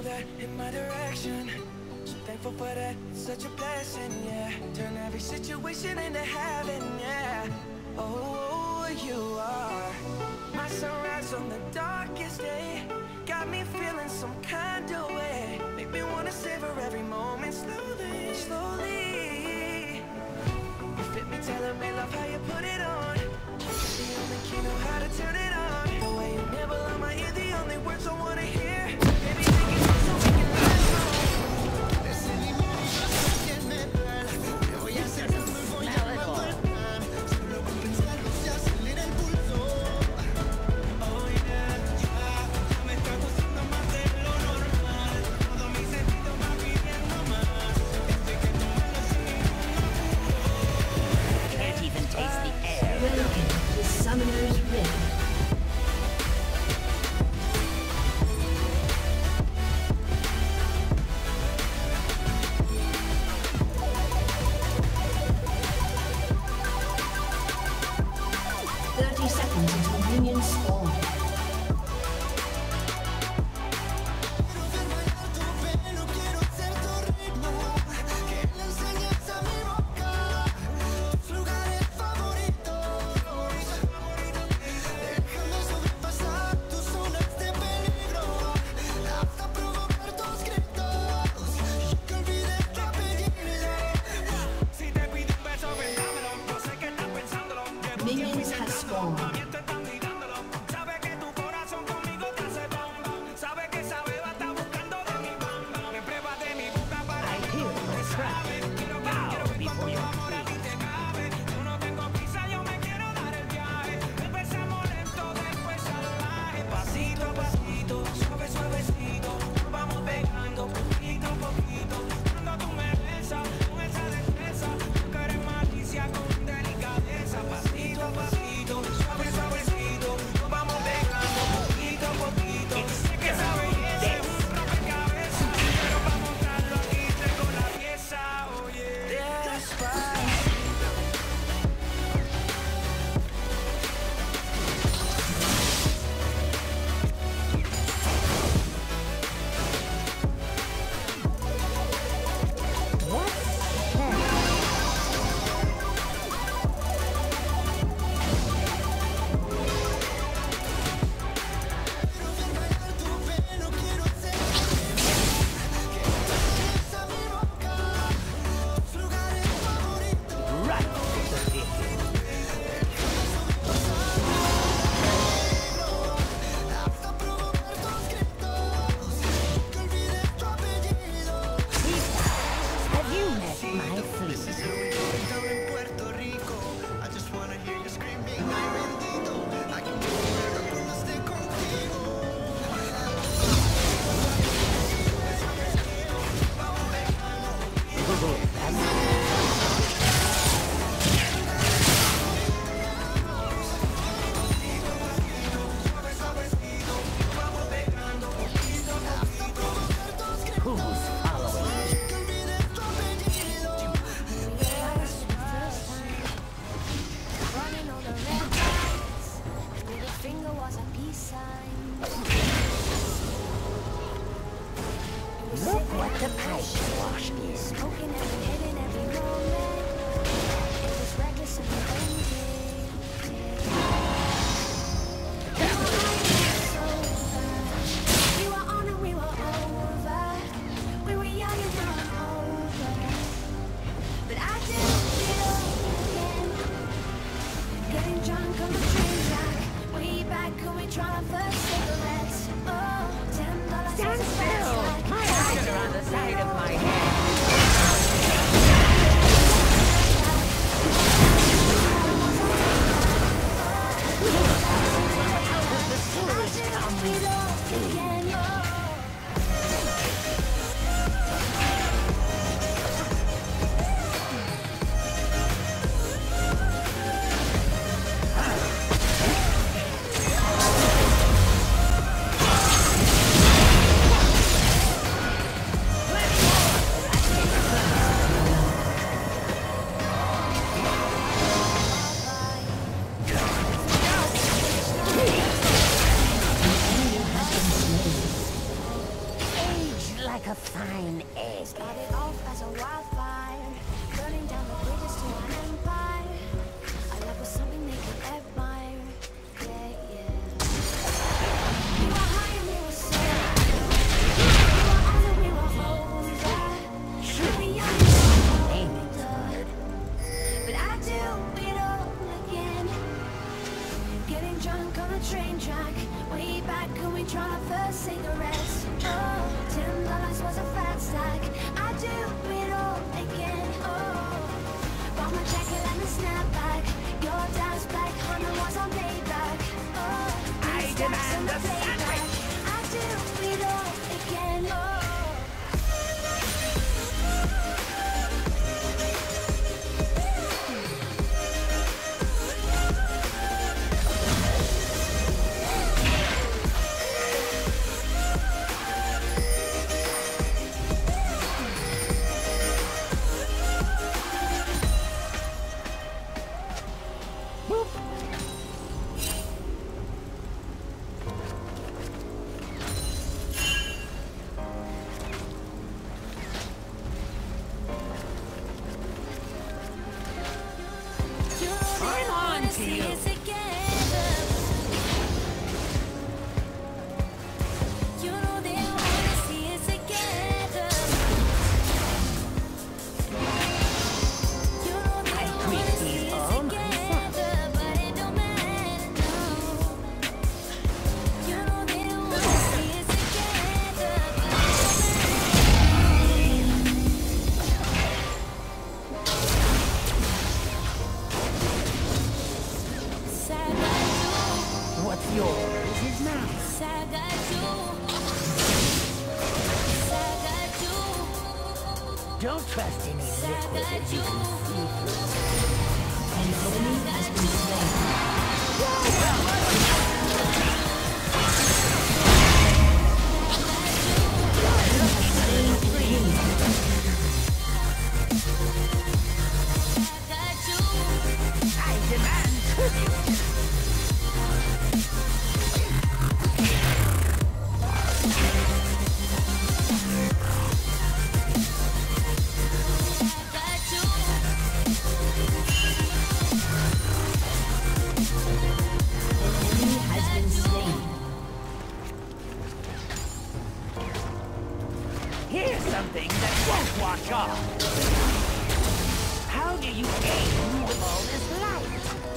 that in my direction. So thankful for that, it's such a blessing, yeah. Turn every situation into heaven, yeah. Oh, you are my sunrise on the darkest day. Got me feeling some kind of way. Make me wanna savor every moment slowly, slowly. You fit me, telling me love how you put it on. The only key know how to turn it on. The way you nibble on my ear, the only words I wanna hear. Baby, make it so we can last long. Summoner's Rift. Minions have spawned. like a fine egg. Started off as a wildfire, burning down the bridges to an empire. Our love was something they could admire. Yeah, yeah. We were high and we were soaring. We were out and we were older. We were young and we were older. But I do it all again. Getting drunk on a train track, way back when we tried our first cigarettes. Oh, $10 was a fat stack. I do it all again. Oh, bought my jacket and a snapback. Your dad's black Honda was on payback. Oh, I demand a sandwich. I do it all again. Oh. Don't trust any liquid that you can see through. An enemy has been I demand tribute. Here's something that won't wash off. How do you aim with all this light?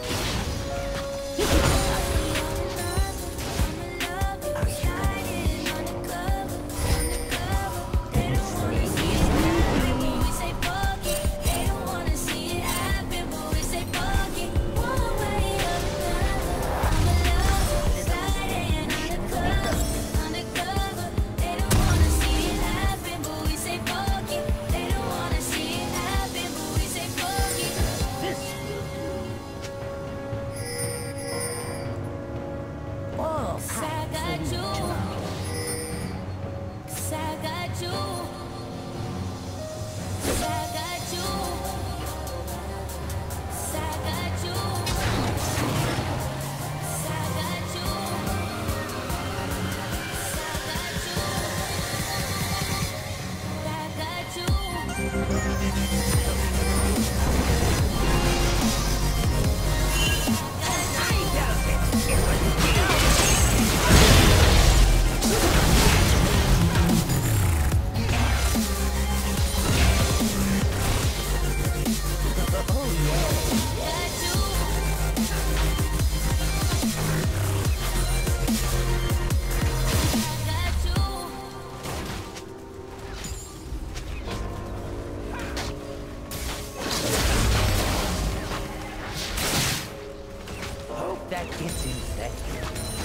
That gets infected.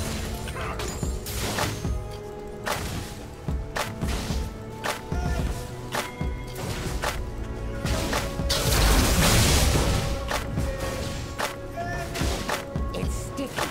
It's sticky.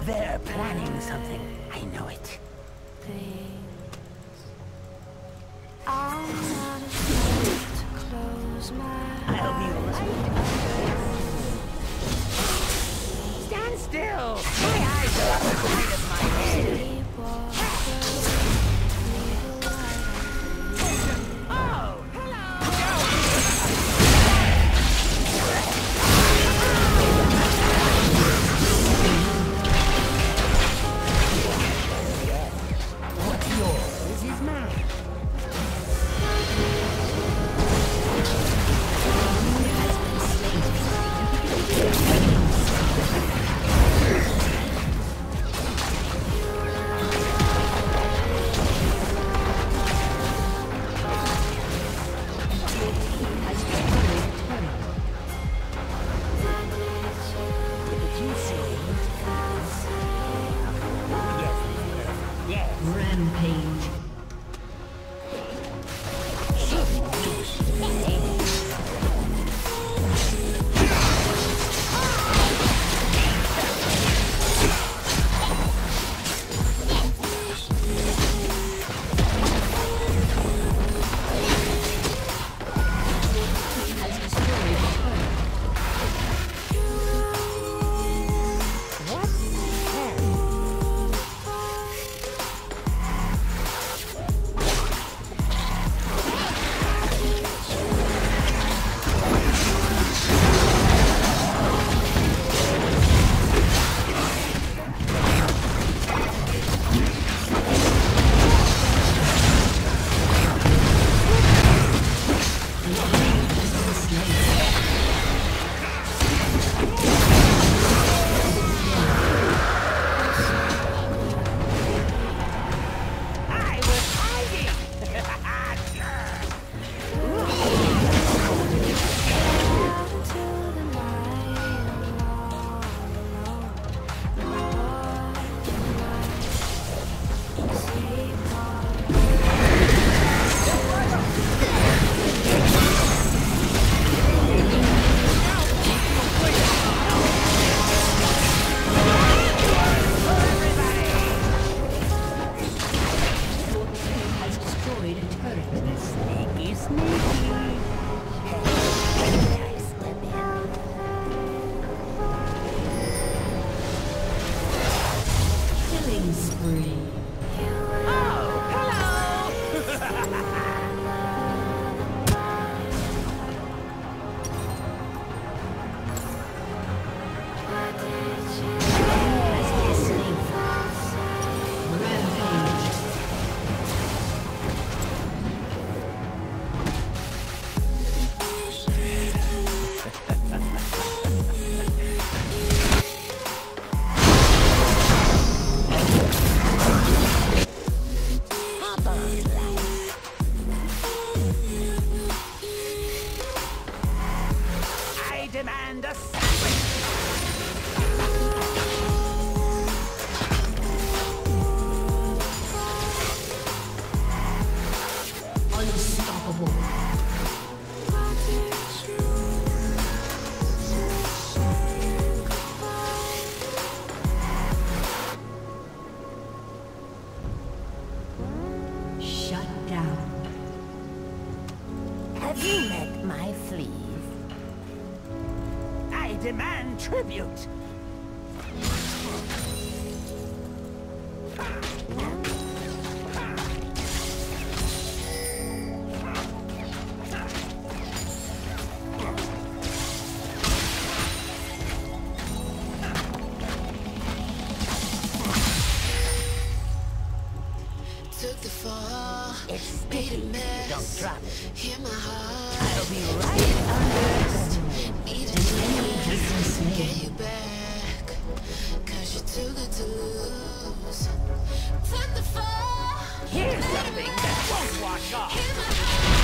They're planning something. I know it. I'm not afraid to close my I'll be eyes. right. Stand still! My eyes are up the side of my head. Sleepwalk through, leave a light on. Oh, hello! What's yours is mine. Rampage. Killing spree. I demand a sandwich! Unstoppable. Shut down. Have you met my fleas? I demand tribute! Took the fall, It's made a sticky. mess. Don't drop it. Hear my heart. I'll be right under. Need a An enemy chance has been to slain. get you back. 'Cause you're too good to lose. Took the fall. Here's something that won't wash off. Hear my heart.